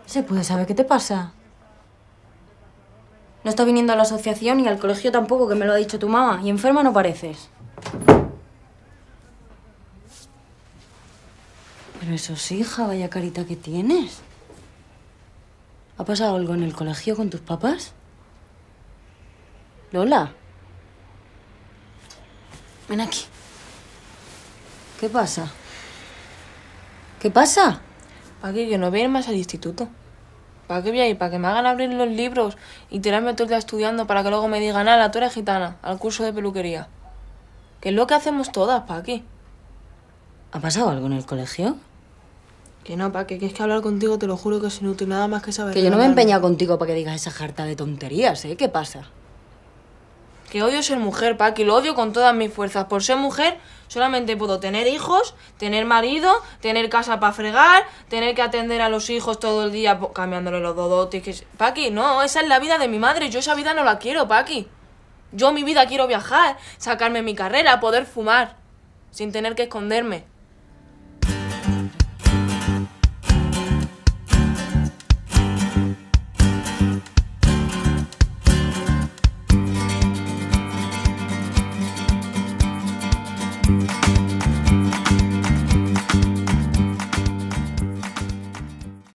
¿Se puede saber qué te pasa? No estás viniendo a la asociación y al colegio tampoco, que me lo ha dicho tu mamá. Y enferma no pareces. Pero eso sí, hija, vaya carita que tienes. ¿Ha pasado algo en el colegio con tus papás? Lola. Ven aquí. ¿Qué pasa? ¿Qué pasa? ¿Para qué? Que no voy a ir más al instituto. ¿Para qué voy a ir? ¿Para que me hagan abrir los libros y tirarme todo el día estudiando para que luego me digan, ala, tú eres gitana, al curso de peluquería? Que es lo que hacemos todas, ¿para qué? ¿Ha pasado algo en el colegio? Que no, ¿para qué? Que es que hablar contigo te lo juro que es inútil, nada más que saber. Que yo no me he empeñado contigo para que digas esa jarta de tonterías, ¿eh? ¿Qué pasa? Que odio ser mujer, Paqui, lo odio con todas mis fuerzas. Por ser mujer solamente puedo tener hijos, tener marido, tener casa para fregar, tener que atender a los hijos todo el día cambiándole los dodotes. Paqui, no, esa es la vida de mi madre, yo esa vida no la quiero, Paqui. Yo mi vida quiero viajar, sacarme mi carrera, poder fumar, sin tener que esconderme.